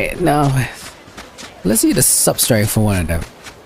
Alright, now let's see the substrate for one of them.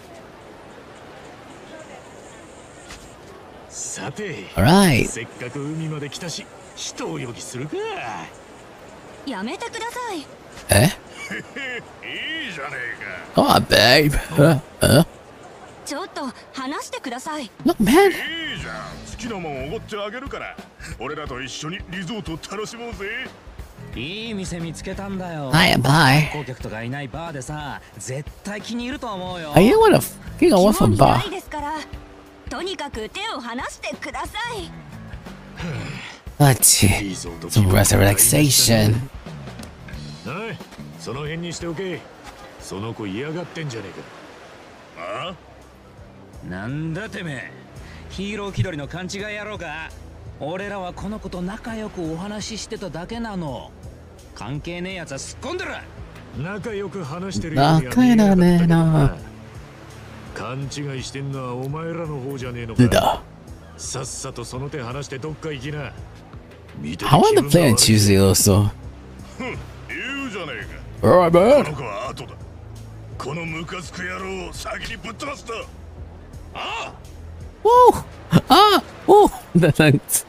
Alright. せっかく海まで来たし、人泳ぎするか。 やめてください。 Eh? いいじゃねえか。 Oh, babe. ちょっと話してください。 Look, man. いいじゃん。好きなもんおごってあげるから。俺らと一緒にリゾートを楽しもうぜ。 いい店見つけたんだよ。 Hi, bye. 観光客とかいないバーでさ、絶対気に入ると思うよ。 Are you want to fucking go off 興 a 味な bar? いですから。とにかく手を離してください。 Let's see. Some rest and relaxation. はい、その辺にしておけ。その子嫌がってんじゃねえか。ああ？ なんだてめえ、ヒーロー気取りの勘違い野郎か。俺らはこの子と仲良くお話ししてただけなの。関係ねえやつはすっ込んでる。 仲良く話してるようには見えなかったけどな。勘違いしてんのはお前らの方じゃねえのか。さっさとその手離してどっか行きな。 I want to play on Tuesday also. 言うじゃねえか。 Alright, こ man. の子は後だ。このムカつく野郎を先にぶっ飛ばすと。ああ。 Woo! Ah! Woo! Thanks.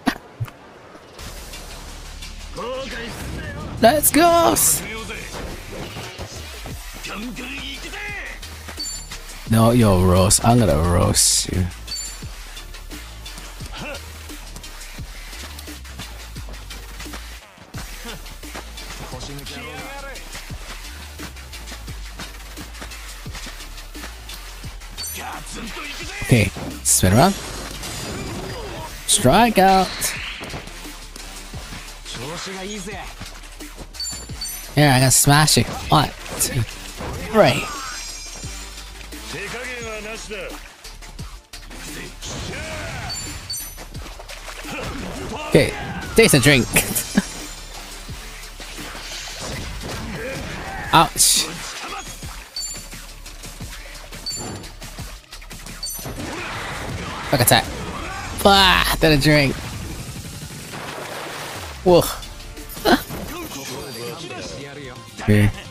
Let's go! No, you're roast. I'm gonna roast you. Okay, spin around. Strike out. Here, I gotta smash it. 1, 2, 3. Okay, taste a drink. Ouch. Quick attack. Ah, then a drink. Whoa. Okay.